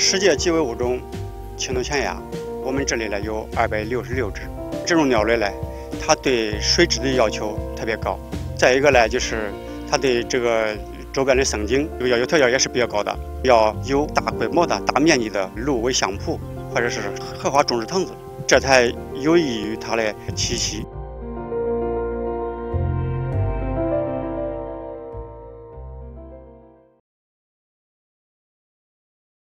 世界极危物种青头前鸦，我们这里呢有266只。这种鸟类呢，它对水质的要求特别高。再一个呢，就是它对这个周边的生境这个要求条件也是比较高的，要有大规模的大面积的芦苇相扑或者是荷花种植藤子，这才有益于它的栖息。